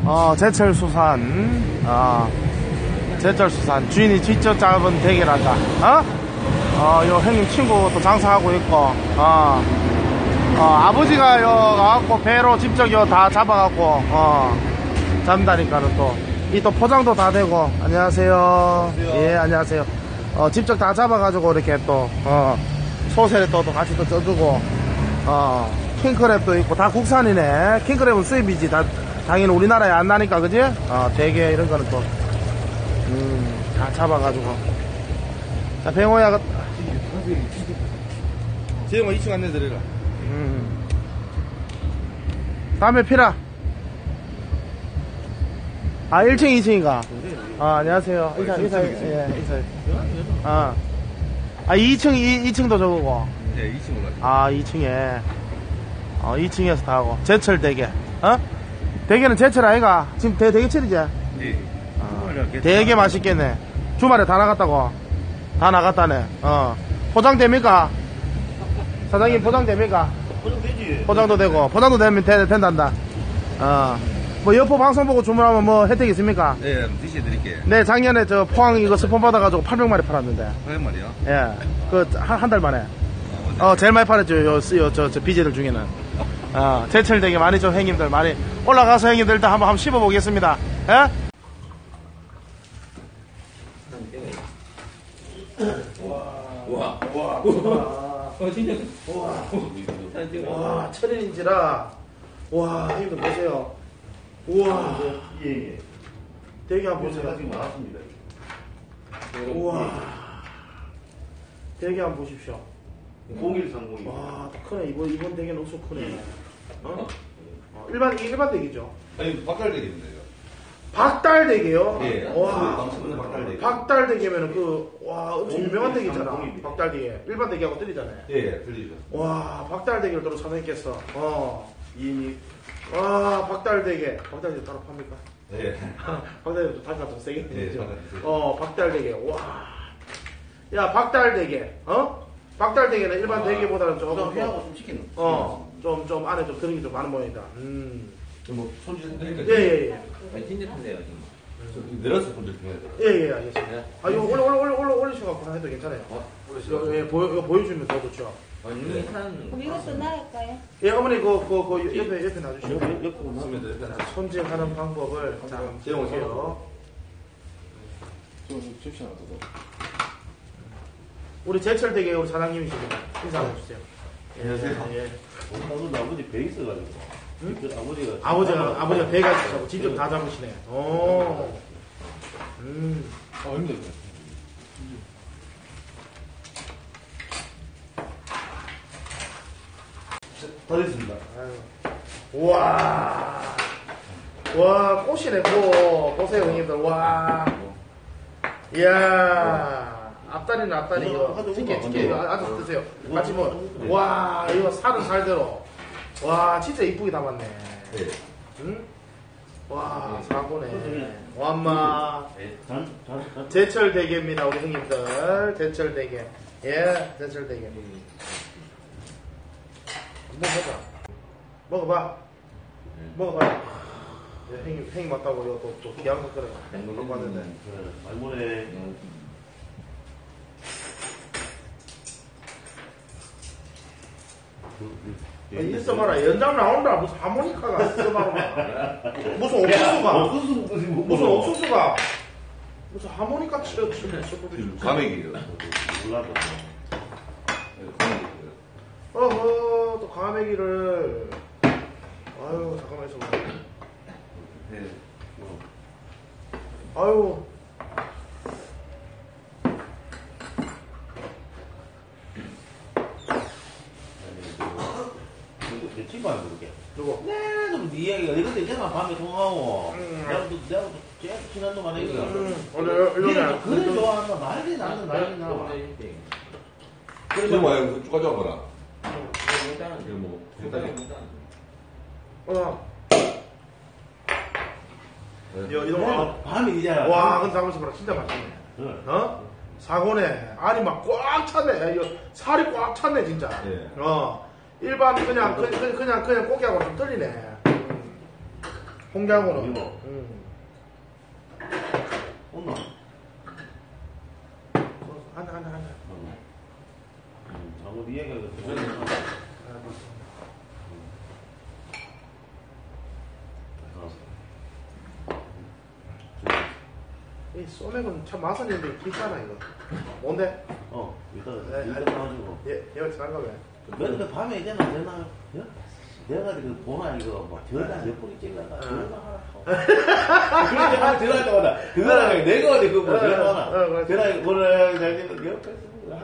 제철수산, 제철수산. 주인이 직접 잡은 대게란다. 요 형님 친구 또 장사하고 있고, 아버지가 가갖고 배로 직접 다 잡아갖고, 잡는다니까는 또. 이 또 포장도 다 되고. 안녕하세요. 예, 안녕하세요. 직접 다 잡아가지고 이렇게 또, 소세를 또 같이 또 쪄주고, 킹크랩도 있고, 다 국산이네. 킹크랩은 수입이지. 당연히 우리나라에 안 나니까, 그지? 대게 이런 거는 또, 다 잡아가지고. 자, 병호야, 재영아 2층 안내드려라. 다음에 피라. 1층, 2층인가? 안녕하세요. 인사해. 2층도 저거고. 네, 2층 올라가. 2층에. 2층에서 다 하고. 제철 대게. 대게는 제철 아이가? 지금 대게철이지? 네. 되게 맛있겠네. 주말에 다 나갔다고? 다 나갔다네. 포장됩니까? 사장님 포장됩니까? 포장되지. 포장도 되고. 포장도 되면 된단다. 뭐 여포 방송 보고 주문하면 뭐 혜택 있습니까? 네, 드셔드릴게요. 네, 작년에 저 포항 이거 스폰 받아가지고 800마리 팔았는데. 800마리요? 예. 한 달 만에. 제일 많이 팔았죠. 저 BJ들 중에는. 제철 되게 많이 좀 형님들 많이 올라가서 형님들 일단 한번 씹어보겠습니다. 예? 진짜. 와, 철인인지라. 와, 형님들 보세요. 우와. 예. 대게 한번 보세요. 지금 나왔습니다. 우와. 대게 한번 보십시오. 0130. 와, 크네. 이번 대게는 엄청 크네. 일반 대게죠? 아니, 박달대게입니다. 박달대게요? 예. 와. 박달대게. 박달대게면은 엄청 유명한 대게잖아. 박달대게. 일반 대게하고 틀리잖아요. 예, 들리죠. 와, 박달대게를 또 사장님께서. 이미. 와, 박달대게. 박달대게 따로 팝니까? 예. 박달대게 단가 좀 세게 예, 되죠. 잠깐 박달대게. 와. 야, 박달대게. 박달대게는 일반 대게보다는 조금. 회하고 좀 시키는. 좀 안에 좀 그런 게 좀 많은 모양이다. 뭐, 손질 드릴까요? 예. 찐득한데요, 지금. 내려서 손질 좀 해야 돼요. 예, 알겠습니다. 이거 올리셔갖고 해도 괜찮아요. 이거 보여주면 더 좋죠. 이미 한. 그럼 이것도 나갈까요? 예, 어머니, 옆에 놔주시고. 옆으로 쓰면 돼요. 손질하는 방법을 자, 재영아, 볼게요. 좀 칩시나 더. 우리 제철대게 우리 사장님이십니다. 인사 한번 해주세요. 안녕하세요. 예. 오늘 아버지 배 있어가지고. 응? 아버지가 배가 있어서 직접 다 잡으시네. 힘들어요. 다 됐습니다. 와, 꽃이네, 보세요, 형님들. 와. 이야, 앞다리는 앞다리. 이거, 티켓, 이거 아주 드세요. 같이 와, 이거 살은 살대로. 와, 진짜 이쁘게 담았네. 네. 응? 와, 사고네. 완마. 제철 대게입니다, 우리 형님들. 제철 대게. 예, 제철 대게. 먹어봐. 형님 맞다고 이거 또 귀한 거 끓여. 먹고 왔는데. 말문에. 있어 봐라. 연장 나온다. 무슨 하모니카가 있어 봐라. 무슨 옥수수가. 무슨 하모니카 치러. 가맥이에요. 몰라도. 또 가메기를. 아유, 잠깐만 있어봐. 네. 아유. 내 친구 안 부르게. 누구? 네 이야기가 이것도 있잖아. 밤에 통화하고. 내가 또 제일 친한 놈 아니야. 오늘 일요일에. 그래 좋아한다. 난리 나는. 그래서 와요. 쭉 가져와봐라. 일단은. 이거 뭐, 이놈아. 밤에 이잖아. 와, 근데 잠깐만 있어봐라. 진짜 맛있네. 사고네. 알이 막 꽉 찼네. 이거 살이 꽉 찼네, 진짜. 예. 일반 그냥 꽃게하고 좀 틀리네. 홍장군은. 이거. 온나? 한잔. 장어 이해가 이 소맥은 참 맛있는데 비싸나 이거. 뭔데? 일단 나가지고. 얘가 지난가 왜? 맨날 밤에 이제나 내가 내가 그 보나 이거 막 전화 몇 번이 찔러가 전화 그렇게 하면 전화할 때마다 그거랑 내가 어디 그거 전화하나 전화 이거를 잘 되는 옆에서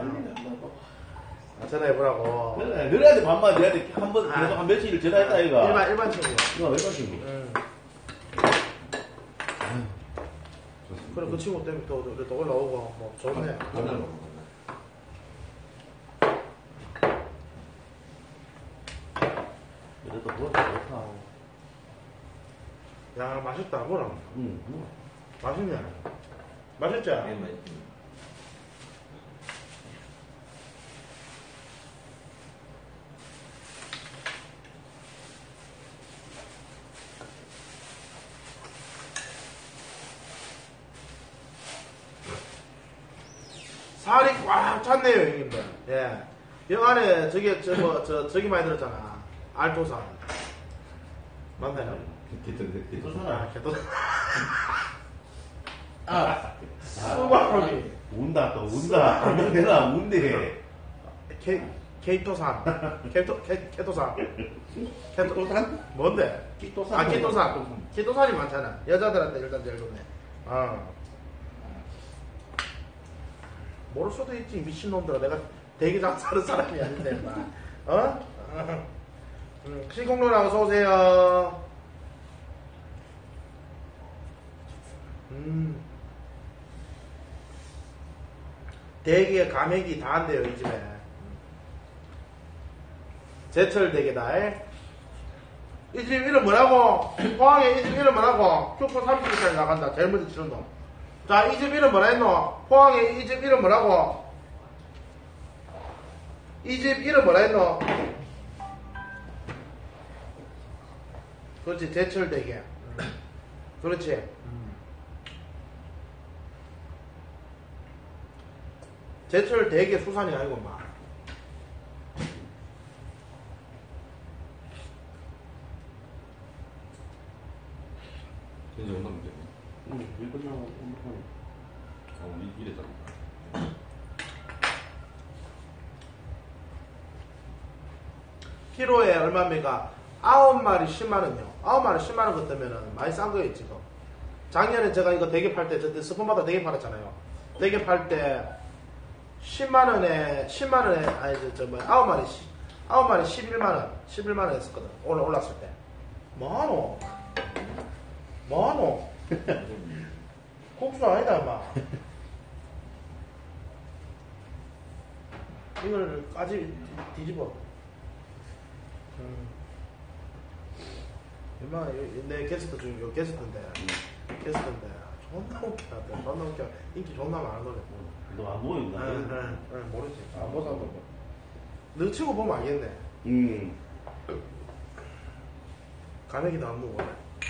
전화해보라고. 그래 그래야지 밤마다 내한테 한번 계속 한 며칠 전화했다 이거 일반 친구. 이거 일반 친구 그래 그 친구 때문에 또 올라오고 뭐 좋네. 그래도 그것도 좋다 야 맛있다 뭐라. 응 맛있네. 맛있지? 네, 맛있습니다. 살이 꽉 찼네요 형님들. 예. 여 안에 저기 많이 들었잖아. 알토산. 맞나요? 개토산. 수박이. 운다 또 운다 안 되나 운대 케이토산. 케토산. 토산? 뭔데? 키토산 아, 키토산. 키토산이 많잖아. 여자들한테 일단 제일 좋네. 모를 수도 있지, 미친놈들아. 내가 대기 장사하는 사람이 아닌데, 마. 시공로랑 어서오세요. 대기에 가맥이 다 한대요, 이 집에. 제철 대게다. 이 집 이름 뭐라고? 포항에 이 집 이름 뭐라고? 큐프 30일까지 나간다. 제일 먼저 치는 놈. 자, 이 집 이름 뭐라 했노? 포항에 이 집 이름 뭐라고? 이 집 이름 뭐라 했노? 그렇지, 제철 대게. 그렇지. 제철 대게 수산이 아니고, 막. 이제 온다면 되네. 일 끝나고 이랬잖아. 키로에 얼마입니까? 9마리 10만원이요. 9마리 10만원 같으면 많이 싼 거예요, 지금. 작년에 제가 이거 대게 팔 때, 저 스폰마다 대게 팔았잖아요. 대게 팔 때, 10만원에, 아니, 9마리 11만원 했었거든. 올랐을 때. 뭐하노? 국수 아니다, 임마. 이걸 까지 뒤집어. 임마, 내 게스트 중에 요 게스트인데. 존나 웃겨. 존나 웃겨. 인기 존나 많은 노래. 너 안 보인다 응, 모르지. 안 보다 보고. 너 치고 보면 알겠네. 가맥이도 안 먹어.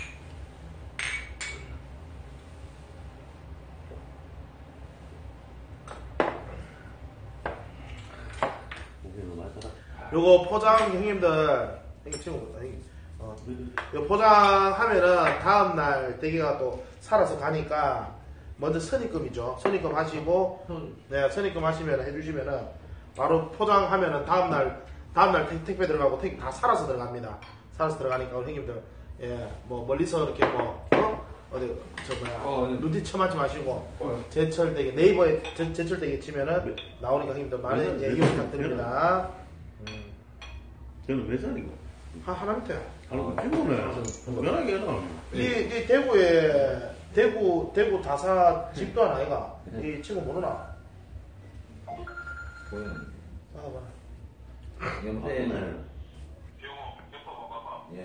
요거 포장 형님들 형님 친구보다 형님 요 포장하면은 다음날 대게가 또 살아서 가니까 먼저 선입금이죠. 선입금 하시고 네 선입금 하시면 해주시면은 바로 포장하면은 다음날 택배 들어가고 택배 다 살아서 들어갑니다. 살아서 들어가니까 우리 형님들 뭐 멀리서 이렇게 어디 눈치 쳐맞지 마시고 제철 대게 네이버에 제철 대게 치면은 나오니까 형님들 많은 얘기 부탁드립니다. 저는 몇 살이고? 하나 밑에. 친구네. 연하게 해놔. 이 대구 자사 집도 하나 아이가. 이 친구 모르나? 보이는. 봐봐. 염세는. 예.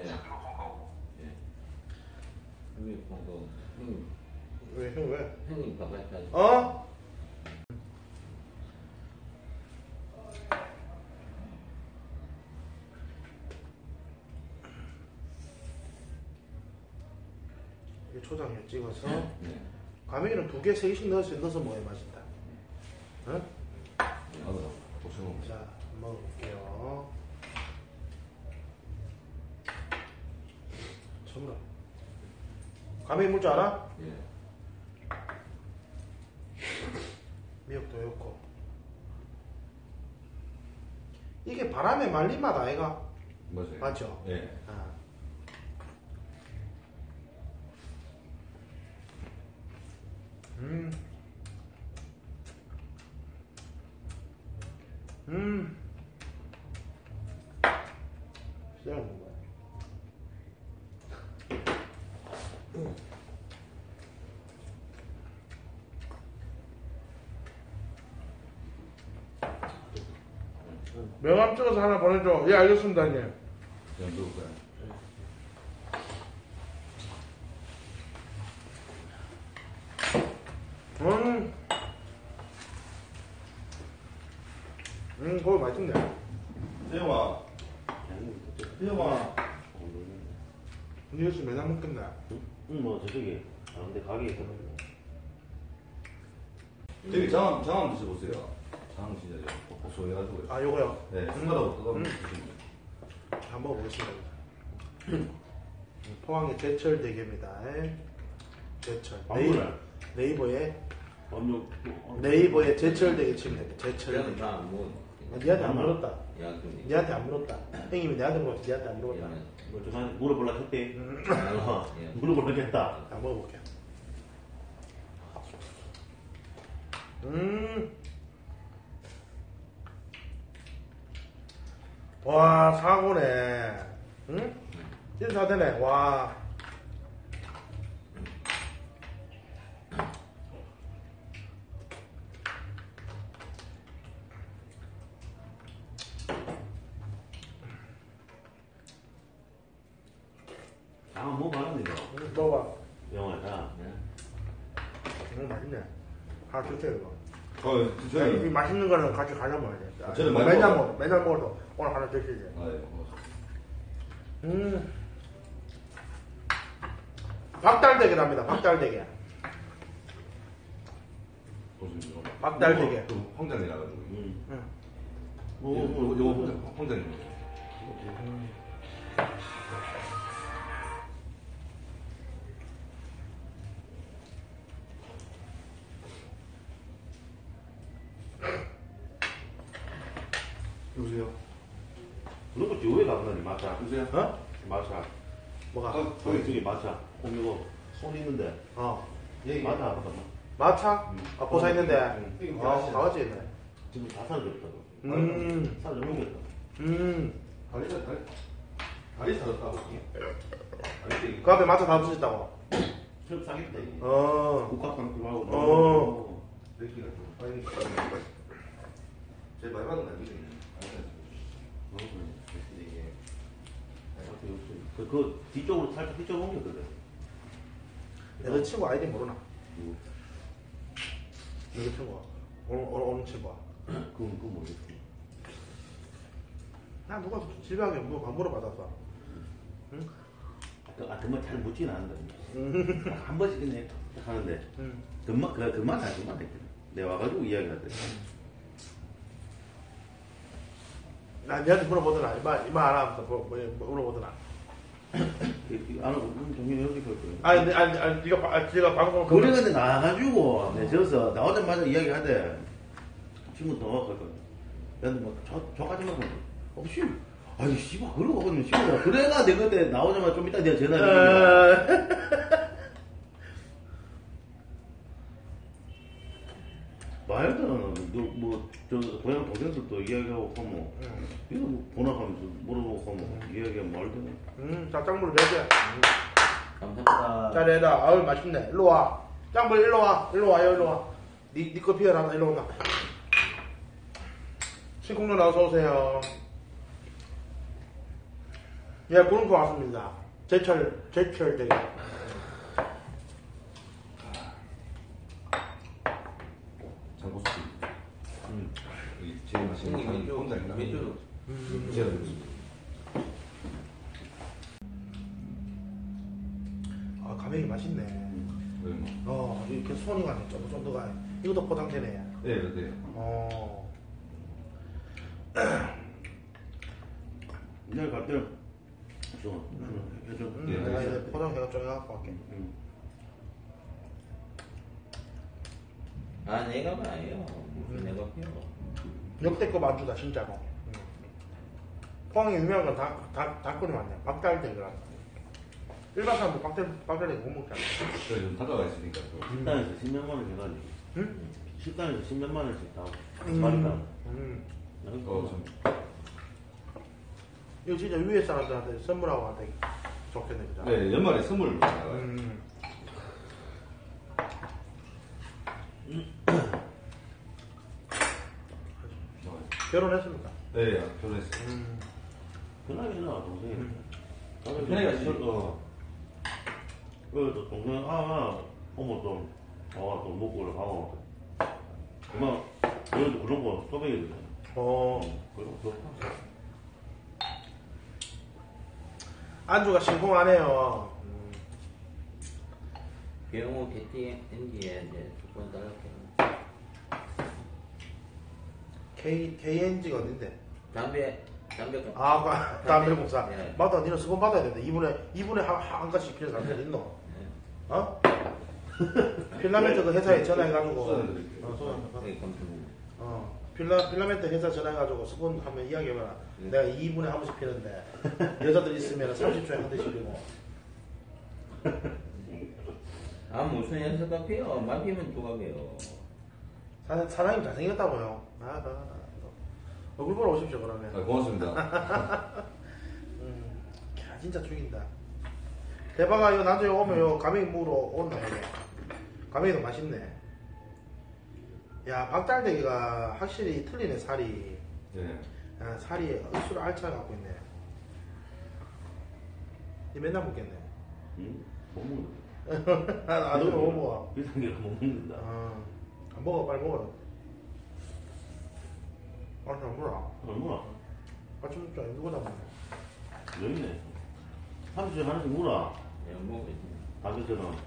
형님 방금 형님. 왜? 형님 바깥까지. 어? 이 초장에 찍어서 네. 과메기는 2개, 3개씩 넣어서 먹어야 맛있다. 응? 나도 고생. 자, 먹어볼게요. 처음으로. 과메기 물 줄 알아? 예. 미역도 넣고. 이게 바람에 말린 맛 아이가? 맞아요. 맞죠? 예. 아. 음. 시작하는 거야. 명함 찍어서 하나 보내줘. 예, 알겠습니다, 형님. 그냥 넣을까요? 그거 맛있네. 세영아. 세영아. 뉴스 맨날 먹겠네. 응, 뭐 저쪽에. 아, 근데 가게에 있거든요. 저기 장암 드셔보세요. 장암 진짜 고소해가지고. 아, 요거요? 네, 숟가락으로 뜯어보면 드시면 돼요. 한번 먹어보겠습니다. 포항의 제철 대게입니다. 제철. 네이버에 제철 대게 치면 됩니다. 제철 그래도 대게. 나안 먹어. 니한테 안 물었다. 야, 근데. 니한테 안 물었다. 형님이 내한테 물었지, 니한테 안 물었다. 뭐, 좀 물어볼라 했대. 예. 물어볼라 했다. 자, 먹어볼게. 와, 사고네. 응? 진짜 다 되네. 와. 아, 뭐 말하는데, 이거. 먹어봐. 영화가. 맛있네. 하나 주세요, 이거. 이 저는 맛있는 거는 같이 가져 먹어야 돼. 저는 많이 맨날 먹어요. 먹어. 맨날 먹어도 오늘 하나 드시지. 아, 예. 박달대게랍니다. 박달대게. 보시면 박달대게. 황장이라가지고. 뭐, 요거 황장이. 여보세요? 그리고 저에 가보다니, 마차. 여보세요? 어? 마차. 뭐가? 저기 마차. 이거 손 있는데. 어. 마차 아까 마차? 아, 보사 있는데. 응. 강아지 있네. 지금 다 사라졌다고. 사라졌다. 다리 사졌다고. 그 앞에 마차 다 붙였다고. 첩 사겠다, 이게. 국가방 들어가고. 어. 느끼가 좀. 제일 많이 받은 날 느끼네. 그 뒤쪽으로 살짝 뒤쪽으로 옮겼거든. 내 친구 아이디 모르나? 내 친구가. 오늘 친구가. 그건 모르겠어. 나 누가 집에 가게 누가 밥 물어받았어. 응? 그만 잘 묻지는 않는다. 한 번씩 그냥 하는데. 그만 했거든. 내가 와가지고 이야기하더니. 나 니한테 물어보더나. 이마 안 하면서 물어보더나. 안 하고, 정신이 여기 걸 거야. 아니, 네가 방송을. 그래, 근데 나와가지고, 내 저서, 나오자마자 이야기하대. 친구 더 나왔거든. 근데 뭐, 저까지만 하고, 없이. 아니, 씨발, 그러고 하거든, 씨발. 그래가 내가 그때 나오자마자 좀 이따 내가 전화해. 말도 안 하고, 고향 동생들도 이야기하고, 하면, 이거 뭐, 번호하면서 물어보고, 하면, 이야기하면 말도 안 해. 자, 짱불 몇 개? 감사합니다. 짜리에다. 아유, 맛있네. 일로 와. 짱불 일로 와. 일로 와. 니거 피해라. 일로 온다. 신콩도 나와서 오세요. 예, 구름포 왔습니다. 제철 되게. 장고수. 여기 제일 맛있는 게 황장이나. 왼쪽으로. 제가 드렸습니다. 아, 가맥이 맛있네. 맛있네. 뭐. 이렇게 손이 가네. 쫀득쫀득하게. 이것도 포장되네. 네, 네. 내일 갈 때는 해줘. 내가 이제 포장해가 쪼개갖고 갈게. 아, 내가 봐요. 무슨 내가 펴. 역대급 안주다, 진짜로. 포항에 유명한 건 닭건이 많네. 박달대가. 일반 사람도 박달대 못 먹잖아. 저 좀 다가가 있으니까 또. 식당에서 10몇만 원씩 해가지고. 응? 식당에서 10몇만 원씩 다. 음. 말이다. 좀. 이거 진짜 위에 사람들한테 선물하고 한테 좋겠네, 그죠? 네, 연말에 선물 나가요. 결혼했습니까? 네, 결혼했어요. 편하게나 동생이. 편하게 하지. 그래도 동생 어머 좀 또 먹고 가고. 그만 그래도 그런 거 소백이 되잖아. 그리고 좋다. 안주가 싱싱하네요. 병호 개티 엔지에 이제 조건 달랐게. KNG가 어딘데? 담배 담배 목사. 네. 맞다, 니는 수건 받아야 된다. 이분에 한 가지씩 필요한 사람들 있노? 어? 필라멘트 그 회사에 전화해가지고. 필라멘트 회사 전화해가지고 수건 한번 이야기해봐라. 내가 2분에 한 번씩 피는데, 여자들 있으면 30초에 한 대씩 피고. 아, 무슨 연습가 피요? 마피면 조각이에요. 사장님 잘생겼다고요. 얼굴 보러 오십시오, 그러면. 고맙습니다. 야, 진짜 죽인다. 대박아, 이거 나중에 오면 요 가맹이 먹으러 온다, 이게. 가맹이도 맛있네. 야, 박달대기가 확실히 틀리네, 살이. 네. 야, 살이 억수로 알차게 갖고 있네. 니 맨날 먹겠네. 못 먹는다. 너는 못 먹어. 비싼 게못 먹는다. 먹어, 빨리 먹어. 잘 먹어라. 얼마나? 아침 먹자, 누가 다 먹네. 여기 있네. 30에 하나씩 물어. 내가 먹고 있지. 가격처럼.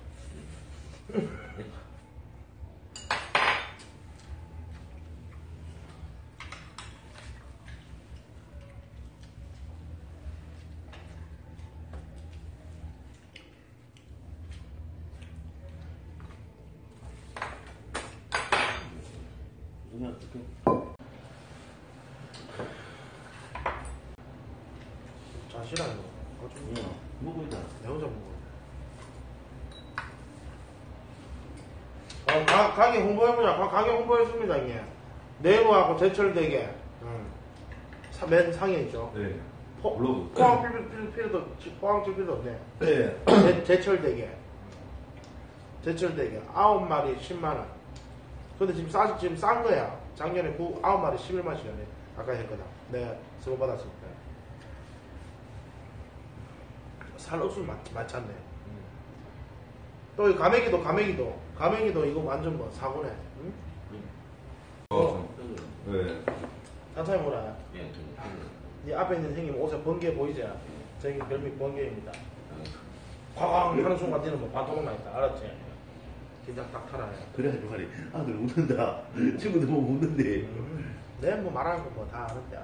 그냥 어떻게? 자, 싫어요. 아침 먹자. 먹고 있다. 내 혼자 먹어. 가게 홍보해보자. 가게 홍보했습니다, 이게. 내부하고 제철되게. 맨 상에 있죠. 네. 포항 필요도 없네. 네. 제철되게. 9마리 10만원. 근데 지금 싼 거야. 작년에 9마리 11만원씩이네. 아까 했거든. 내가 쓰고 받았을 때. 살 억수 많잖네. 또 이 가메기도 이거 완전 뭐 사고네. 응? 네. 천천히 뭐라. 예, 이 앞에 있는 형님 옷에 번개 보이지? 저기 별명 번개입니다. 쾅 하는 순간 니는 뭐 반토막 나 있다. 알았지? 긴장 딱 타라. 그래가지고 말이 아들 웃는다. 친구들 보고 웃는데. 내 뭐 말하는 거 뭐 다 아는데.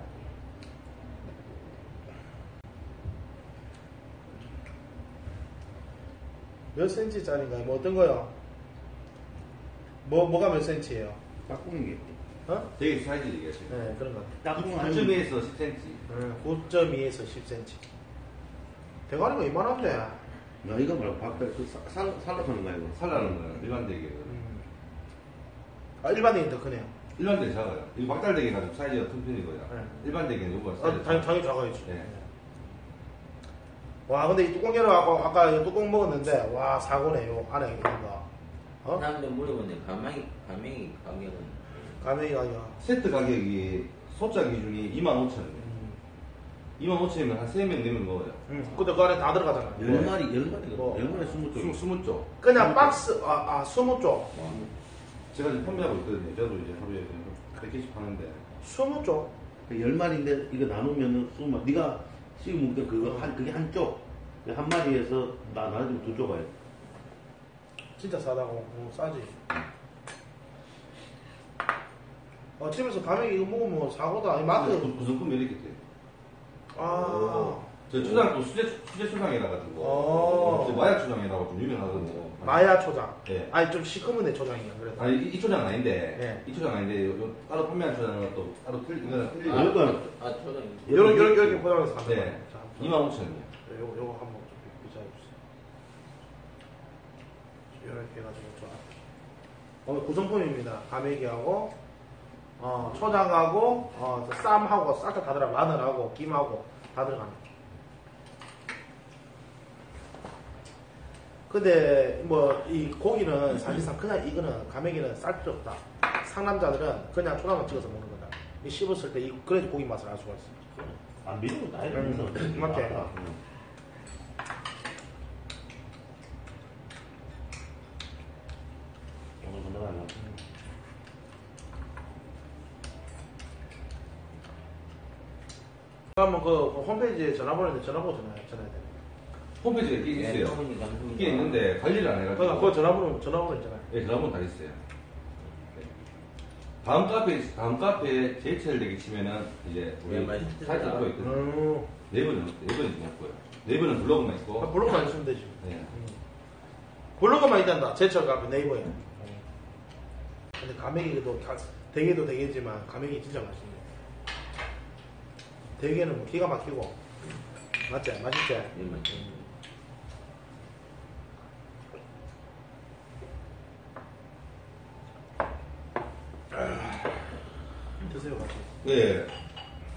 몇 센치짜리인가? 뭐 어떤 거요? 뭐가 몇 센치예요? 짝꿍이겠지. 어? 되게 사이즈 얘기하시네. 네, 그런 거. 짝꿍 9.2에서 10cm. 9.2에서 10cm. 대가리가 이만한데. 야, 이거 말고 박달, 살락하는 거야, 이거. 살라는 거는 일반대기. 일반인이 더 크네요. 일반대기 작아요. 이 박달대기 가지고 사이즈가 큰 편이고요. 네. 일반대기는 요거 사이즈. 당연히 작아야지. 네. 와, 근데 이 뚜껑 열어갖고, 아까 이 뚜껑 먹었는데, 와, 사고네, 요 안에 있는 거. 어? 사람들 물어보는데 가맹이 가격은 가메기 가격. 세트 가격이 소자 기준이 25,000원이에요. 25,000원이면 한 3명, 4명 먹어요. 근데 그 안에 다 들어가잖아. 10마리, 뭐. 20쪽. 20쪽. 그냥 박스, 20쪽. 제가 지금 판매하고 있거든요. 저도 이제 하루에 100개씩 파는데. 20쪽. 10마리인데, 이거 나누면은, 네가 씹어 먹던 그거, 그게 한쪽. 한 마리에서 나눠주면 2쪽 와요. 진짜 싸다고. 싸지. 집에서 가맹이 이거 먹으면 사고다. 이 마트. 구성품 몇 이렇게 돼요. 아. 저 초장도 수제 초장이라 가지고 마약 초장이라고 좀 유명하거든요. 마야 초장. 네. 아니 좀 시커먼 애 초장이야. 그래도. 아니 이 초장은 아닌데 네. 이 초장 아닌데 요 따로 판매하는 초장은 또 따로 이거는 틀리고. 초장. 이렇게 포장해서 간다. 네. 25,000원이요. 요거 한번 좀 비자해주세요. 이렇게 해가지고 좋아. 구성품입니다. 가메기하고 초장하고 쌈하고 싹 다 들어가. 마늘하고 김하고 다 들어갑니다. 근데 뭐 이 고기는 사실상 그냥 이거는 가메기는 쌀 필요 없다. 상남자들은 그냥 초장만 찍어서 먹는 거다. 이 씹었을 때 그래야 고기 맛을 알 수가 있어. 안 믿는 거 나이를 믿는 거. 맞게. 오늘 건너가면. 그러면 그 홈페이지에 전화번호 있는데 전화번호 전화해야 돼. 홈페이지가 있긴 있어요. 있긴 있는데 관리를 안 해가지고. 그거 전화번호 있잖아요. 네, 전화번호 다 있어요. 네. 다음 카페 제이첼되게 치면은 이제 우리 네, 맞아요. 사이트 또 있거든요. 네이버는 없고요. 네이버는 블로그만 있고. 블로그만 있으면 되지. 네. 블로그만 있단다. 제철 카페 네이버에. 근데 가메기도 대게도 대게지만 가메기 진짜 맛있네. 대게는 뭐 기가 막히고. 맞지? 맛있지? 네, 맞죠. 드세요 같이. 네.